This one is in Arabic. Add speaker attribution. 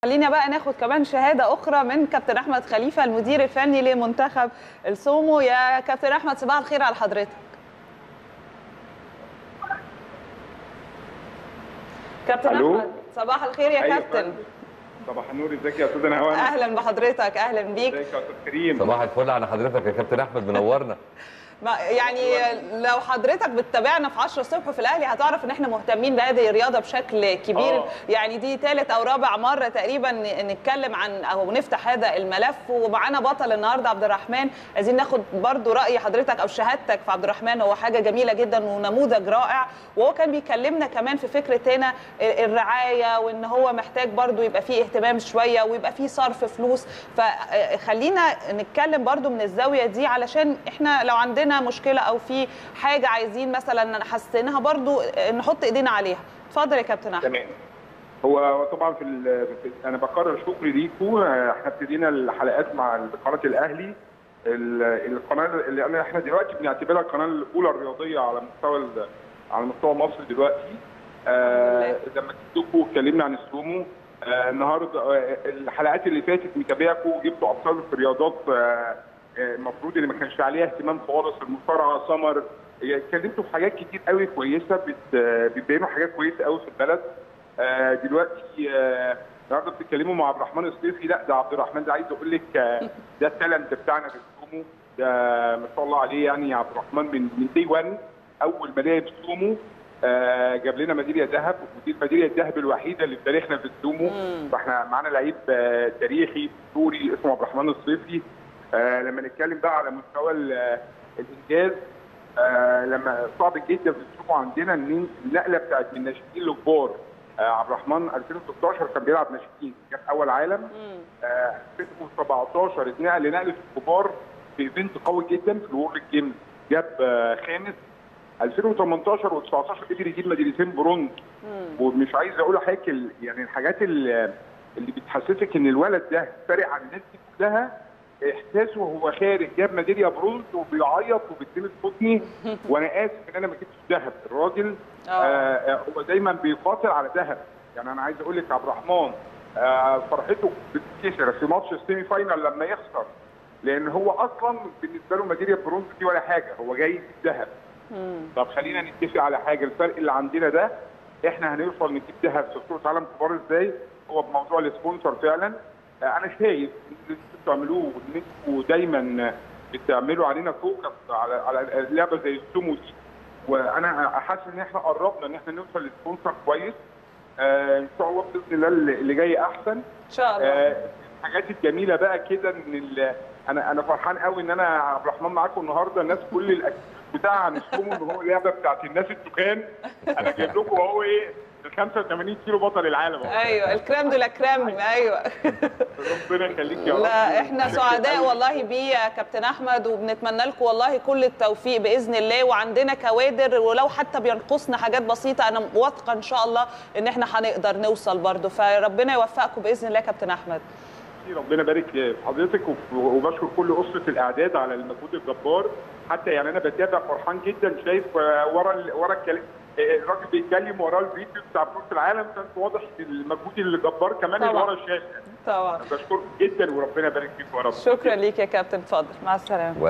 Speaker 1: خلينا بقى ناخد كمان شهادة أخرى من كابتن أحمد خليفة المدير الفني لمنتخب السومو. يا كابتن أحمد صباح الخير على حضرتك. كابتن أحمد صباح الخير يا كابتن.
Speaker 2: صباح النور، ازيك يا استاذ نهوان؟
Speaker 1: أهلا بحضرتك، أهلا بيك.
Speaker 2: ازيك يا استاذ كريم؟
Speaker 3: صباح الفل على حضرتك يا كابتن أحمد، منورنا.
Speaker 1: يعني لو حضرتك بتتابعنا في 10 الصبح في الاهلي هتعرف ان احنا مهتمين بهذه الرياضه بشكل كبير. يعني دي ثالث او رابع مره تقريبا نتكلم عن او نفتح هذا الملف، ومعانا بطل النهارده عبد الرحمن. عايزين ناخد برضو راي حضرتك او شهادتك في عبد الرحمن. هو حاجه جميله جدا ونموذج رائع، وهو كان بيكلمنا كمان في فكره هنا الرعايه، وان هو محتاج برضو يبقى فيه اهتمام شويه ويبقى فيه صرف فلوس. فخلينا نتكلم برضو من الزاويه دي، علشان احنا لو عندنا مشكله او في حاجه عايزين مثلا نحسنها برضو نحط ايدينا عليها. اتفضل يا كابتن احمد.
Speaker 2: تمام. هو طبعا انا بكرر شكري ليكم. احنا ابتدينا الحلقات مع قناه الاهلي، القناه اللي احنا دلوقتي بنعتبرها القناه الاولى الرياضيه على مستوى مصر دلوقتي. لما جبتكم اتكلمنا عن السومو. النهارده الحلقات اللي فاتت متابعكم وجبتوا ابطال في رياضات المفروض ان ما كانش عليها اهتمام خالص، المصارعه، سمر. اتكلمتوا في حاجات كتير قوي كويسه، بتبينوا حاجات كويسه قوي في البلد. دلوقتي النهارده بتتكلموا مع عبد الرحمن الصيفي. لا، ده عبد الرحمن ده عايز اقول لك ده التالنت بتاعنا في السومو. ده ما شاء الله عليه، يعني عبد الرحمن من دي 1 اول ما لعب سومو جاب لنا ميداليه ذهب، ودي الميداليه الذهب الوحيده اللي في تاريخنا في السومو. فاحنا معانا لعيب تاريخي اسطوري اسمه عبد الرحمن الصيفي. لما نتكلم بقى على مستوى الانجاز، لما صعب جدا في السومو عندنا ان النقله بتاعت من الناشئين للكبار. عبد الرحمن 2016 كان بيلعب ناشئين، جاب اول عالم. 2017 اتنقل لنقله الكبار في ايفنت قوي جدا في الورلد جيمز، جاب خامس. 2018 و19 قدر يجيب ميداليتين برونز. ومش عايز اقول حاجه، يعني الحاجات اللي بتحسسك ان الولد ده فارق عن الناس دي كلها. احساسه وهو خارج جاب ميداليه برونز وبيعيط وبيتلمس بطني وانا اسف ان انا ما جبتش ذهب. الراجل هو دايما بيقاتل على ذهب. يعني انا عايز اقول لك عبد الرحمن فرحته بتتكسر في ماتش السيمي فاينال لما يخسر، لان هو اصلا بالنسبه له ميداليه برونز دي ولا حاجه، هو جاي ذهب. طب خلينا نتفق على حاجه، الفرق اللي عندنا ده احنا هنوصل نجيب ذهب في بطوله عالم كبار ازاي؟ هو بموضوع السبونسر فعلا. انا شايف ان اللي بتعملوه وان انتوا دايما بتعملوا علينا فوكس على اللعبه زي السومو دي، وانا حاسس ان احنا قربنا ان احنا نوصل لسبونسر كويس. ان شاء الله باذن الله اللي جاي احسن ان
Speaker 1: شاء الله.
Speaker 2: الحاجات الجميله بقى كده ان انا فرحان قوي ان انا عبد الرحمن معاكم النهارده. الناس كل الاكتيفيتي بتاع عن السومو ان هو اللعبه بتاعت الناس التخان. انا جايب لكم اهو ايه، ال 85 كيلو بطل العالم.
Speaker 1: ايوه الكريم دو لا كريم. ايوه
Speaker 2: ربنا يخليك يا رب.
Speaker 1: لا احنا سعداء والله بيه يا كابتن احمد، وبنتمنى لكم والله كل التوفيق باذن الله. وعندنا كوادر، ولو حتى بينقصنا حاجات بسيطه انا واثقه ان شاء الله ان احنا هنقدر نوصل برضه. فربنا يوفقكم باذن الله يا كابتن احمد.
Speaker 2: ربنا يبارك في حضرتك، وبشكر كل اسره الاعداد على المجهود الجبار. حتى يعني انا بتابع فرحان جدا، شايف ورا الكلام الراجل بيتكلم وراه الفيديو بتاع بطوله العالم، كان واضح المجهود الجبار كمان اللي ورا الشاشه.
Speaker 1: طبعا
Speaker 2: بشكرك جدا وربنا يبارك فيك يا رب.
Speaker 1: شكرا ليك يا كابتن، اتفضل مع السلامه.